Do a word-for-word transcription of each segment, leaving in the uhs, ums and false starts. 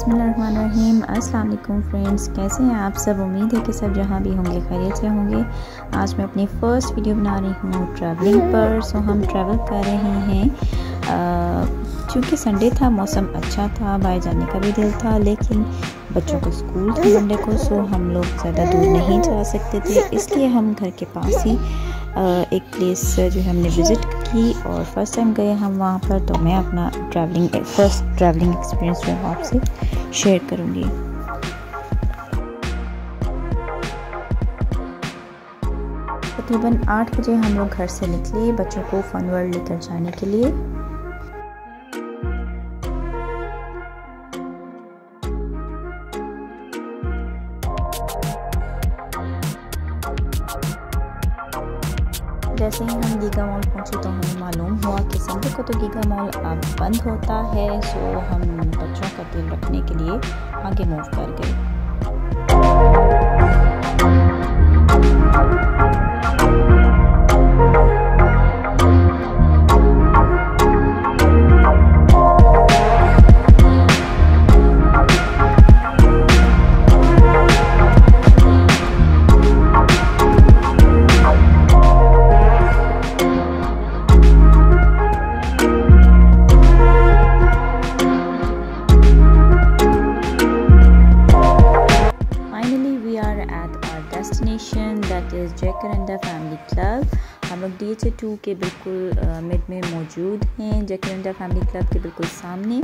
बिस्मिल्लाहिर्रहमानिर्रहीम। अस्सलाम वालेकुम फ्रेंड्स, कैसे हैं आप सब। उम्मीद है कि सब जहाँ भी होंगे खैरियत से होंगे। आज मैं अपनी फ़र्स्ट वीडियो बना रही हूँ ट्रैवलिंग पर। सो हम ट्रैवल कर रहे हैं क्योंकि संडे था, मौसम अच्छा था, बाहर जाने का भी दिल था, लेकिन बच्चों को स्कूल था संडे को। सो हम लोग ज़्यादा दूर नहीं जा सकते थे, इसलिए हम घर के पास ही एक प्लेस जो है हमने विज़िट की और फर्स्ट टाइम गए हम वहाँ पर। तो मैं अपना ट्रैवलिंग फर्स्ट ट्रैवलिंग एक्सपीरियंस जो है आपसे शेयर करूँगी। तकरीबन आठ बजे हम लोग घर से निकले बच्चों को फन वर्ल्ड लेकर जाने के लिए। जैसे ही हम गीगा मॉल पहुंचे तो हमें मालूम हुआ कि संडे को तो गीगा मॉल अब बंद होता है। सो हम बच्चों का दिल रखने के लिए आगे मूव कर गए। Destination that is Jacaranda Family Club. हम लोग डी एच ए टू के बिल्कुल मिड में मौजूद हैं, जैकरंडा फैमिली क्लब के बिल्कुल सामने।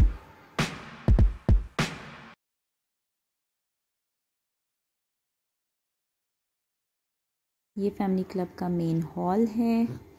ये फैमिली क्लब का मेन हॉल है।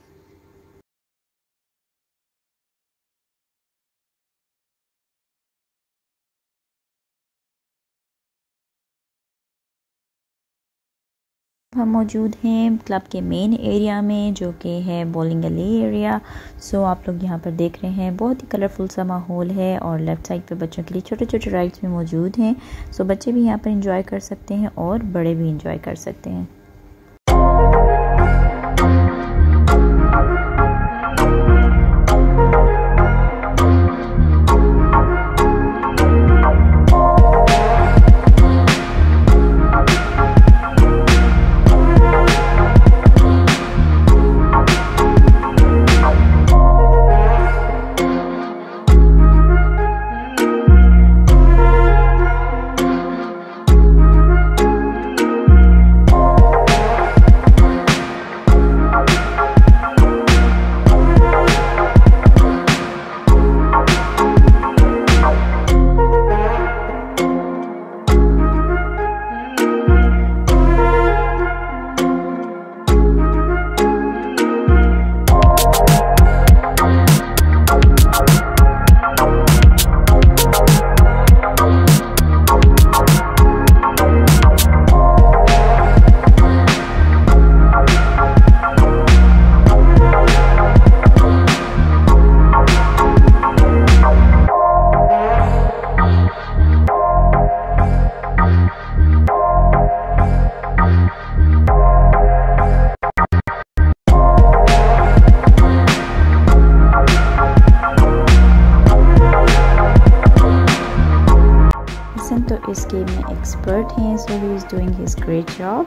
हम मौजूद हैं क्लब के मेन एरिया में, जो कि है बॉलिंग गली एरिया। सो आप लोग यहाँ पर देख रहे हैं बहुत ही कलरफुल सा माहौल है और लेफ़्ट साइड पे बच्चों के लिए छोटे छोटे राइड्स भी मौजूद हैं। सो बच्चे भी यहाँ पर एंजॉय कर सकते हैं और बड़े भी एंजॉय कर सकते हैं। तो इस गेम में एक्सपर्ट हैं, so he is doing his great job.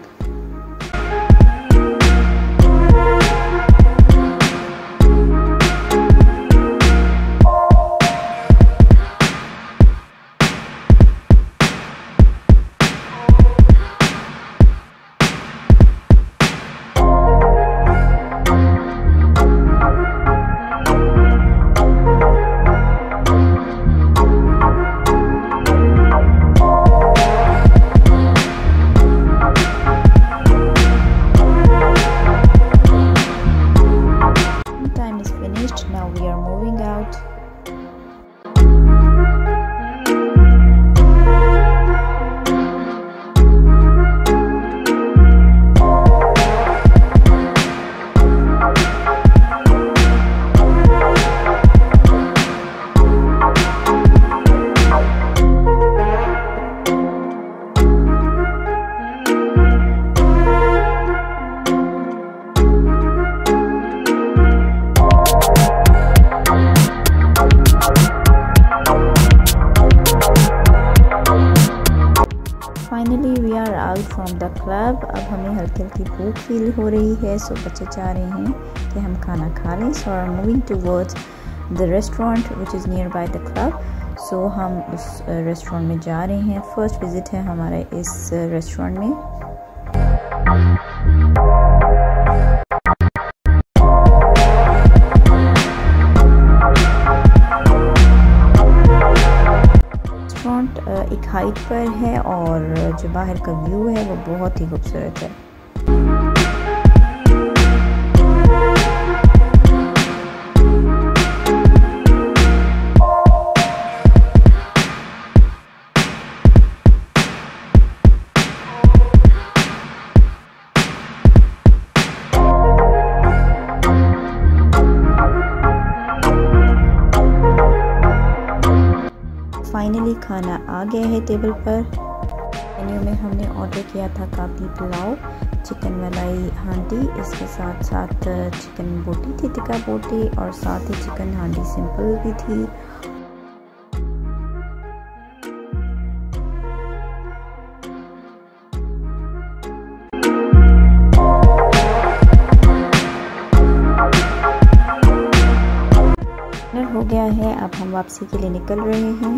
Finally we are out from the club. अब हमें हल्की हल्की भूख फील हो रही है, सो बच्चे चाह रहे हैं कि हम खाना खा लें। So are moving towards the restaurant which is near by the club. So हम उस रेस्टोरेंट में जा रहे हैं। फर्स्ट विज़िट है हमारा इस रेस्टोरेंट में। रेस्टोरेंट एक हाइट पर है और जो बाहर का व्यू है वो बहुत ही खूबसूरत है। फाइनली खाना आ गया है टेबल पर। मेन्यू में हमने ऑर्डर किया था काबली पुलाव, चिकन मलाई हांडी, इसके साथ साथ चिकन बोटी थी, टिक्का बोटी, और साथ ही चिकन हांडी सिंपल भी थी। हो गया है, अब हम वापसी के लिए निकल रहे हैं।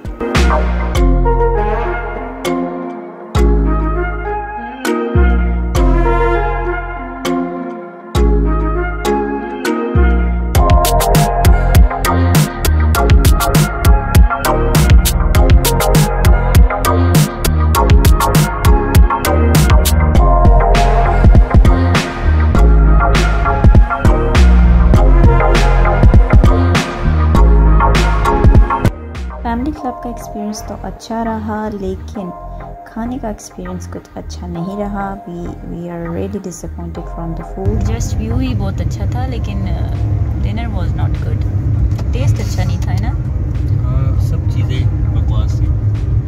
फैमिली क्लब का एक्सपीरियंस तो अच्छा रहा, लेकिन खाने का एक्सपीरियंस कुछ अच्छा नहीं रहा। We we are really disappointed from the food. Just view ही बहुत अच्छा था, लेकिन dinner was not good. Taste अच्छा नहीं था, है ना? हाँ, सब चीज़ें बकवास थी।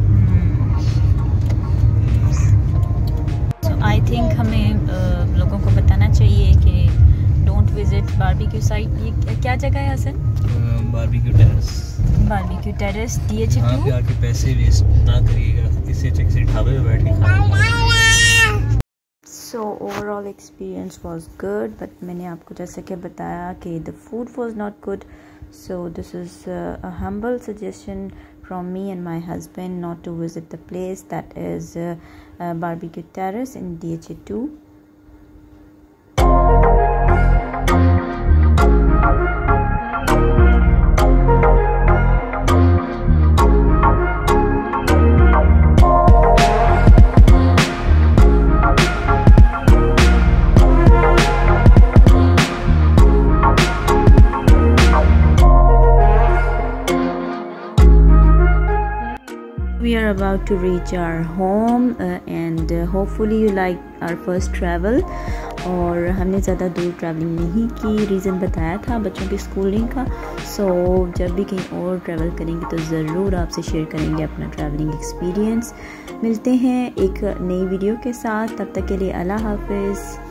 सो आई थिंक हमें uh, लोगों को बताना चाहिए कि डोंट विजिट बारबेक्यू साइट। ये क्या जगह है Hasan? Barbecue terrace. Barbecue terrace D H two. वहाँ पे आके पैसे वेस्ट ना करिएगा, इससे अच्छा किसी ढाबे पे बैठ के खाना। So overall experience was good, but मैंने आपको जैसे कि बताया कि the food was not good. So this is a humble suggestion from me and my husband not to visit the place that is barbecue terrace in D H two. We are about to reach our home uh, and uh, hopefully you like our first travel। और हमने ज़्यादा दूर travelling नहीं की, reason बताया था बच्चों की स्कूलिंग का। सो so, जब भी कहीं और ट्रैवल करेंगे तो ज़रूर आपसे शेयर करेंगे अपना ट्रैवलिंग एक्सपीरियंस। मिलते हैं एक नई वीडियो के साथ, तब तक के लिए अल्लाह हाफिज़।